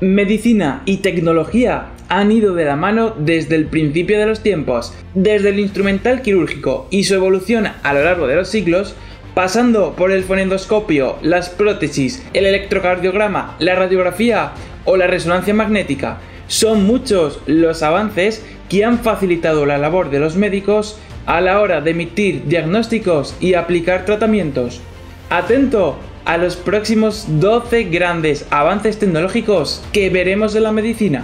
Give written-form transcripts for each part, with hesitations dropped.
Medicina y tecnología han ido de la mano desde el principio de los tiempos, desde el instrumental quirúrgico y su evolución a lo largo de los siglos, pasando por el fonendoscopio, las prótesis, el electrocardiograma, la radiografía o la resonancia magnética. Son muchos los avances que han facilitado la labor de los médicos a la hora de emitir diagnósticos y aplicar tratamientos. Atento a los próximos 12 grandes avances tecnológicos que veremos en la medicina.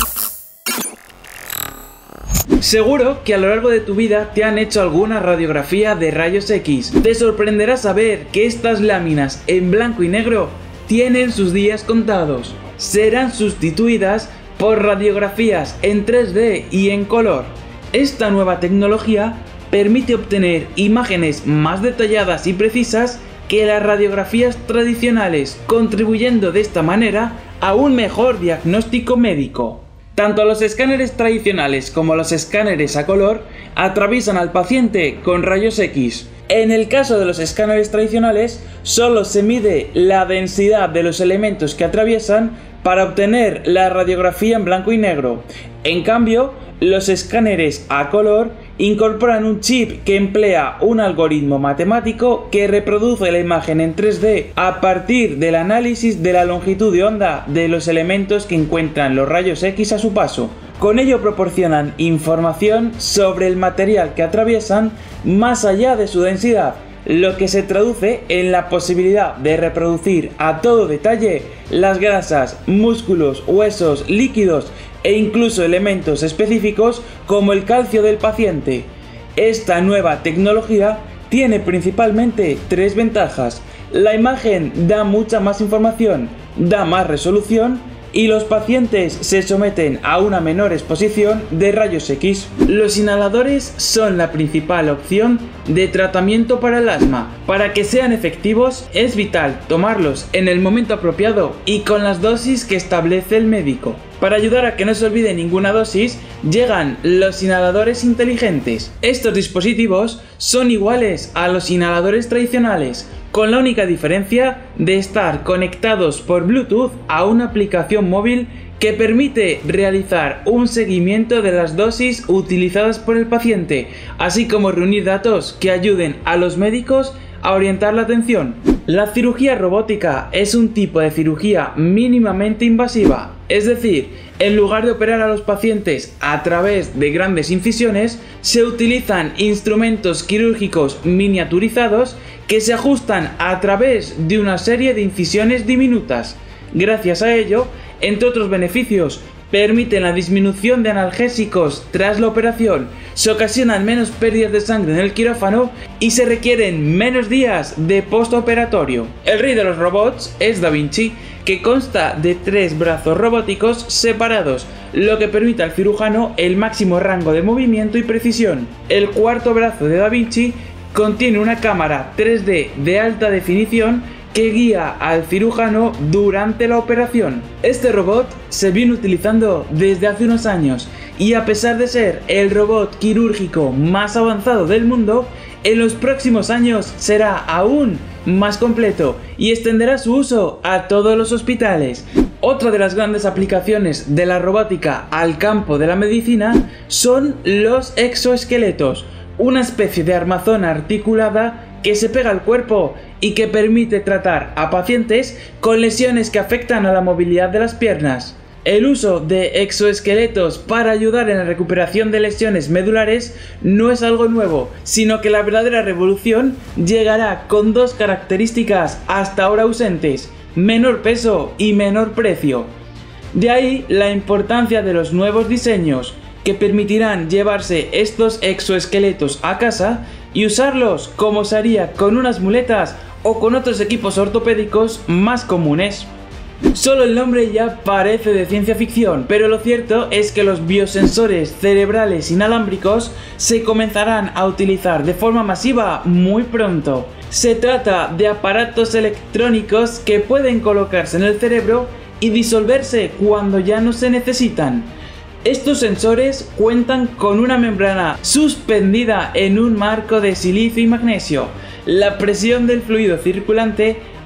Seguro que a lo largo de tu vida te han hecho alguna radiografía de rayos X. Te sorprenderá saber que estas láminas en blanco y negro tienen sus días contados. Serán sustituidas por radiografías en 3D y en color. Esta nueva tecnología permite obtener imágenes más detalladas y precisas que las radiografías tradicionales, contribuyendo de esta manera a un mejor diagnóstico médico. Tanto los escáneres tradicionales como los escáneres a color atraviesan al paciente con rayos X. En el caso de los escáneres tradicionales, solo se mide la densidad de los elementos que atraviesan para obtener la radiografía en blanco y negro. En cambio, los escáneres a color incorporan un chip que emplea un algoritmo matemático que reproduce la imagen en 3D a partir del análisis de la longitud de onda de los elementos que encuentran los rayos X a su paso. Con ello proporcionan información sobre el material que atraviesan más allá de su densidad, lo que se traduce en la posibilidad de reproducir a todo detalle las grasas, músculos, huesos, líquidos e incluso elementos específicos como el calcio del paciente. Esta nueva tecnología tiene principalmente tres ventajas. La imagen da mucha más información, da más resolución y los pacientes se someten a una menor exposición de rayos X. Los inhaladores son la principal opción de tratamiento para el asma. Para que sean efectivos es vital tomarlos en el momento apropiado y con las dosis que establece el médico. Para ayudar a que no se olvide ninguna dosis, llegan los inhaladores inteligentes. Estos dispositivos son iguales a los inhaladores tradicionales, con la única diferencia de estar conectados por Bluetooth a una aplicación móvil que permite realizar un seguimiento de las dosis utilizadas por el paciente, así como reunir datos que ayuden a los médicos a orientar la atención. La cirugía robótica es un tipo de cirugía mínimamente invasiva, es decir, en lugar de operar a los pacientes a través de grandes incisiones, se utilizan instrumentos quirúrgicos miniaturizados que se ajustan a través de una serie de incisiones diminutas. Gracias a ello, entre otros beneficios, permiten la disminución de analgésicos tras la operación, se ocasionan menos pérdidas de sangre en el quirófano y se requieren menos días de postoperatorio. El rey de los robots es Da Vinci, que consta de 3 brazos robóticos separados, lo que permite al cirujano el máximo rango de movimiento y precisión. El cuarto brazo de Da Vinci contiene una cámara 3D de alta definición que guía al cirujano durante la operación. Este robot se viene utilizando desde hace unos años y a pesar de ser el robot quirúrgico más avanzado del mundo, en los próximos años será aún más completo y extenderá su uso a todos los hospitales. Otra de las grandes aplicaciones de la robótica al campo de la medicina son los exoesqueletos, una especie de armazón articulada que se pega al cuerpo y que permite tratar a pacientes con lesiones que afectan a la movilidad de las piernas. El uso de exoesqueletos para ayudar en la recuperación de lesiones medulares no es algo nuevo, sino que la verdadera revolución llegará con dos características hasta ahora ausentes: menor peso y menor precio. De ahí la importancia de los nuevos diseños, que permitirán llevarse estos exoesqueletos a casa y usarlos como se haría con unas muletas o con otros equipos ortopédicos más comunes. Solo el nombre ya parece de ciencia ficción, pero lo cierto es que los biosensores cerebrales inalámbricos se comenzarán a utilizar de forma masiva muy pronto. Se trata de aparatos electrónicos que pueden colocarse en el cerebro y disolverse cuando ya no se necesitan. Estos sensores cuentan con una membrana suspendida en un marco de silicio y magnesio. La presión del fluido circulante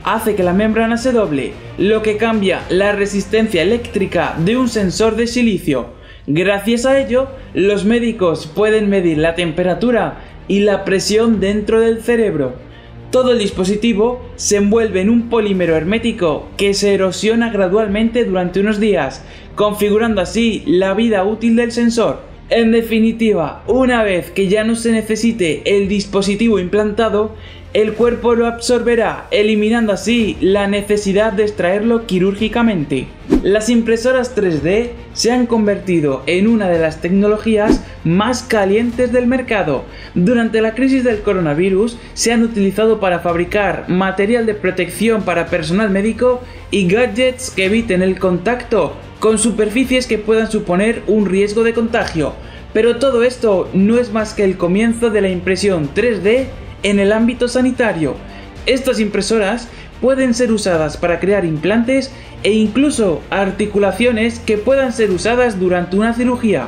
hace que la membrana se doble, lo que cambia la resistencia eléctrica de un sensor de silicio. Gracias a ello, los médicos pueden medir la temperatura y la presión dentro del cerebro. Todo el dispositivo se envuelve en un polímero hermético que se erosiona gradualmente durante unos días, configurando así la vida útil del sensor. En definitiva, una vez que ya no se necesite el dispositivo implantado, el cuerpo lo absorberá, eliminando así la necesidad de extraerlo quirúrgicamente. Las impresoras 3D se han convertido en una de las tecnologías más calientes del mercado. Durante la crisis del coronavirus se han utilizado para fabricar material de protección para personal médico y gadgets que eviten el contacto con superficies que puedan suponer un riesgo de contagio. Pero todo esto no es más que el comienzo de la impresión 3D en el ámbito sanitario. Estas impresoras pueden ser usadas para crear implantes e incluso articulaciones que puedan ser usadas durante una cirugía.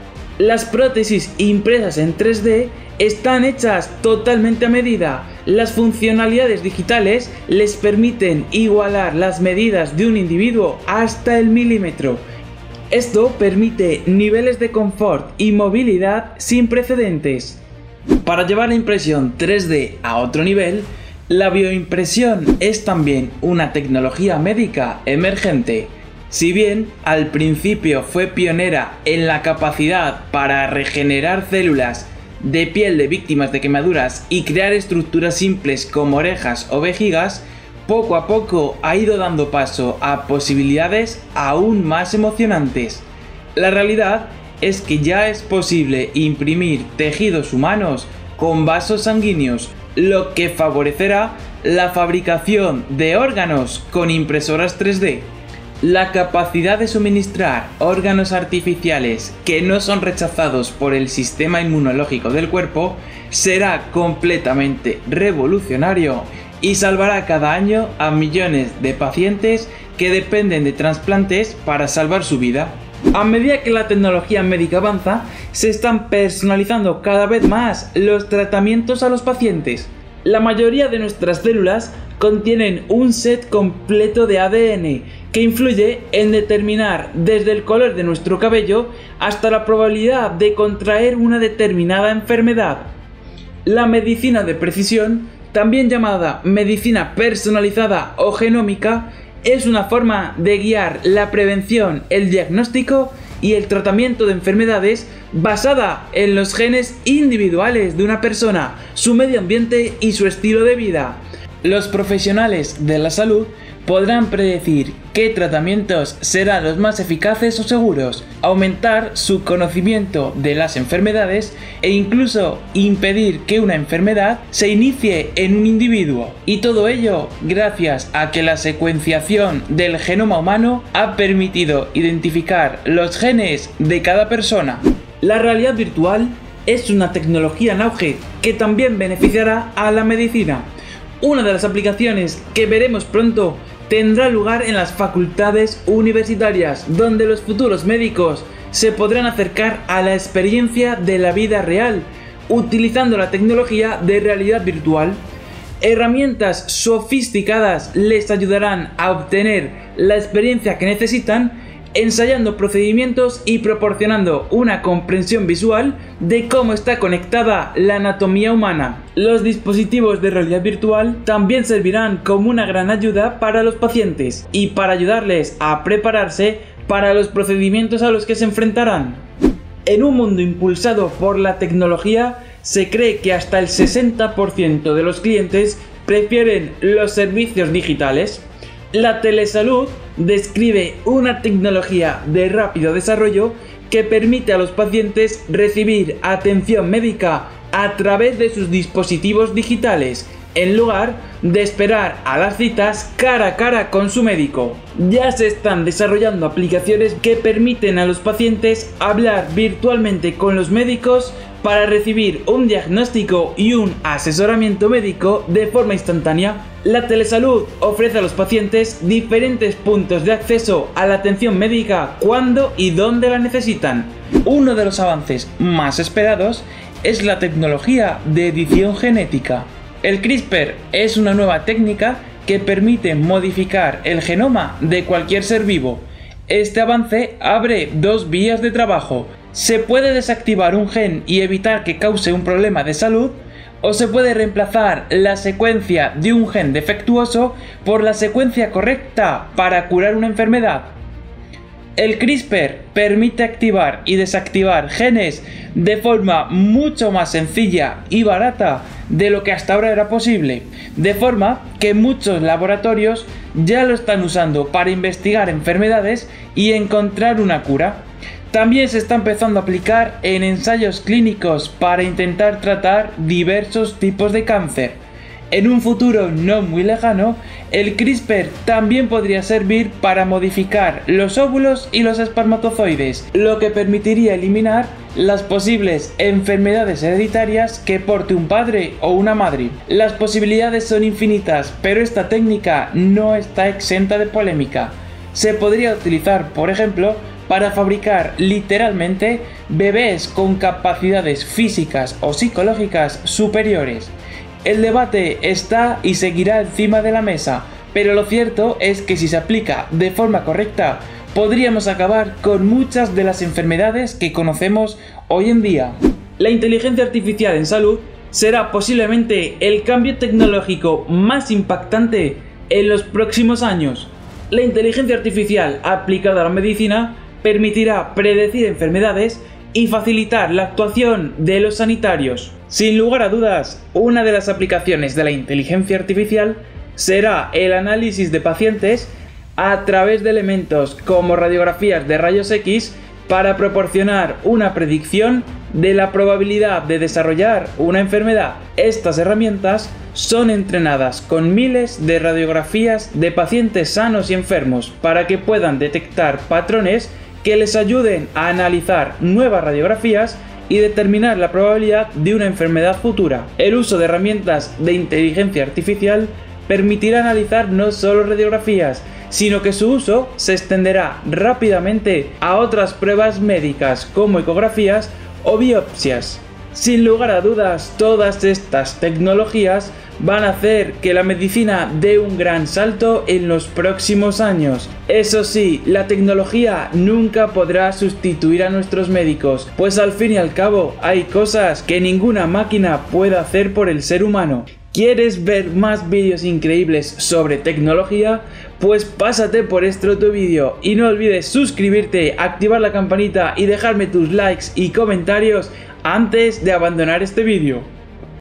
Las prótesis impresas en 3D están hechas totalmente a medida. Las funcionalidades digitales les permiten igualar las medidas de un individuo hasta el milímetro. Esto permite niveles de confort y movilidad sin precedentes. Para llevar la impresión 3D a otro nivel, la bioimpresión es también una tecnología médica emergente. Si bien al principio fue pionera en la capacidad para regenerar células de piel de víctimas de quemaduras y crear estructuras simples como orejas o vejigas, poco a poco ha ido dando paso a posibilidades aún más emocionantes. La realidad es que ya es posible imprimir tejidos humanos con vasos sanguíneos, lo que favorecerá la fabricación de órganos con impresoras 3D. La capacidad de suministrar órganos artificiales que no son rechazados por el sistema inmunológico del cuerpo será completamente revolucionario y salvará cada año a millones de pacientes que dependen de trasplantes para salvar su vida. A medida que la tecnología médica avanza, se están personalizando cada vez más los tratamientos a los pacientes. La mayoría de nuestras células contienen un set completo de ADN que influye en determinar desde el color de nuestro cabello hasta la probabilidad de contraer una determinada enfermedad. La medicina de precisión, también llamada medicina personalizada o genómica, es una forma de guiar la prevención, el diagnóstico y el tratamiento de enfermedades basada en los genes individuales de una persona, su medio ambiente y su estilo de vida. Los profesionales de la salud podrán predecir qué tratamientos serán los más eficaces o seguros, aumentar su conocimiento de las enfermedades e incluso impedir que una enfermedad se inicie en un individuo. Y todo ello gracias a que la secuenciación del genoma humano ha permitido identificar los genes de cada persona. La realidad virtual es una tecnología en auge que también beneficiará a la medicina. Una de las aplicaciones que veremos pronto tendrá lugar en las facultades universitarias, donde los futuros médicos se podrán acercar a la experiencia de la vida real, utilizando la tecnología de realidad virtual. Herramientas sofisticadas les ayudarán a obtener la experiencia que necesitan, ensayando procedimientos y proporcionando una comprensión visual de cómo está conectada la anatomía humana. Los dispositivos de realidad virtual también servirán como una gran ayuda para los pacientes y para ayudarles a prepararse para los procedimientos a los que se enfrentarán. En un mundo impulsado por la tecnología, se cree que hasta el 60% de los clientes prefieren los servicios digitales. La telesalud describe una tecnología de rápido desarrollo que permite a los pacientes recibir atención médica a través de sus dispositivos digitales, en lugar de esperar a las citas cara a cara con su médico. Ya se están desarrollando aplicaciones que permiten a los pacientes hablar virtualmente con los médicos para recibir un diagnóstico y un asesoramiento médico de forma instantánea. La telesalud ofrece a los pacientes diferentes puntos de acceso a la atención médica cuando y dónde la necesitan. Uno de los avances más esperados es la tecnología de edición genética. El CRISPR es una nueva técnica que permite modificar el genoma de cualquier ser vivo. Este avance abre dos vías de trabajo. Se puede desactivar un gen y evitar que cause un problema de salud, o se puede reemplazar la secuencia de un gen defectuoso por la secuencia correcta para curar una enfermedad. El CRISPR permite activar y desactivar genes de forma mucho más sencilla y barata de lo que hasta ahora era posible, de forma que muchos laboratorios ya lo están usando para investigar enfermedades y encontrar una cura. También se está empezando a aplicar en ensayos clínicos para intentar tratar diversos tipos de cáncer. En un futuro no muy lejano, el CRISPR también podría servir para modificar los óvulos y los espermatozoides, lo que permitiría eliminar las posibles enfermedades hereditarias que porte un padre o una madre. Las posibilidades son infinitas, pero esta técnica no está exenta de polémica. Se podría utilizar, por ejemplo, para fabricar literalmente bebés con capacidades físicas o psicológicas superiores. El debate está y seguirá encima de la mesa, pero lo cierto es que si se aplica de forma correcta, podríamos acabar con muchas de las enfermedades que conocemos hoy en día. La inteligencia artificial en salud será posiblemente el cambio tecnológico más impactante en los próximos años. La inteligencia artificial aplicada a la medicina permitirá predecir enfermedades y facilitar la actuación de los sanitarios. Sin lugar a dudas, una de las aplicaciones de la inteligencia artificial será el análisis de pacientes a través de elementos como radiografías de rayos X para proporcionar una predicción de la probabilidad de desarrollar una enfermedad. Estas herramientas son entrenadas con miles de radiografías de pacientes sanos y enfermos para que puedan detectar patrones que les ayuden a analizar nuevas radiografías y determinar la probabilidad de una enfermedad futura. El uso de herramientas de inteligencia artificial permitirá analizar no solo radiografías, sino que su uso se extenderá rápidamente a otras pruebas médicas como ecografías o biopsias. Sin lugar a dudas, todas estas tecnologías van a hacer que la medicina dé un gran salto en los próximos años. Eso sí, la tecnología nunca podrá sustituir a nuestros médicos, pues al fin y al cabo hay cosas que ninguna máquina puede hacer por el ser humano. ¿Quieres ver más vídeos increíbles sobre tecnología? Pues pásate por este otro vídeo y no olvides suscribirte, activar la campanita y dejarme tus likes y comentarios antes de abandonar este vídeo.